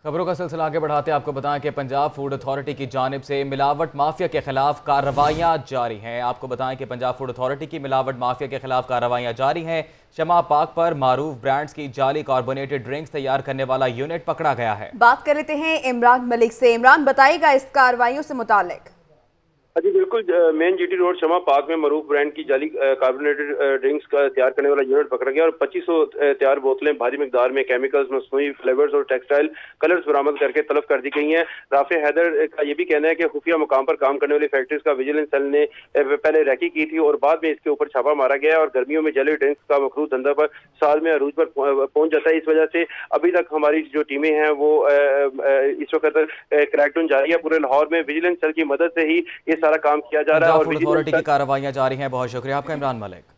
खबरों का सिलसिला आगे बढ़ाते आपको बताएं कि पंजाब फूड अथॉरिटी की जानिब से मिलावट माफिया के खिलाफ कार्रवाइयां जारी हैं। आपको बताएं कि पंजाब फूड अथॉरिटी की मिलावट माफिया के खिलाफ कार्रवाइयां जारी हैं। शमा पाक पर मारूफ ब्रांड्स की जाली कार्बोनेटेड ड्रिंक्स तैयार करने वाला यूनिट पकड़ा गया है। बात कर लेते हैं इमरान मलिक से। इमरान, बताइएगा इस कार्रवाइयों से मुतालिक। जी बिल्कुल, main GT road Shama park में मरूफ ब्रांड की जाली कार्बोनेटेड ड्रिंक्स का तैयार करने वाला यूनिट पकड़ा गया और 2500 तैयार बोतलें भारी मिकदार में केमिकल्स, मसनूई फ्लेवर्स और टेक्सटाइल कलर्स बरामद करके तलब कर दी गई हैं। राफे हैदर का ये भी कहना है कि खुफिया मुकाम पर काम करने वाली फैक्ट्रीज का विजिलेंस सेल ने पहले रैकी की थी और बाद में इसके ऊपर छापा मारा गया और गर्मियों में जाली ड्रिंक्स का मखरूज धंधा पर साल में अरूज पर पहुंच जाता है। इस वजह से अभी तक हमारी जो टीमें हैं वो इस वक्त क्रैकडाउन जारी है। पूरे लाहौर में विजिलेंस सेल की मदद से ही ये सारा काम किया जा रहा है और फूड अथॉरिटी की कार्रवाइयां जारी हैं। बहुत शुक्रिया आपका इमरान मलिक।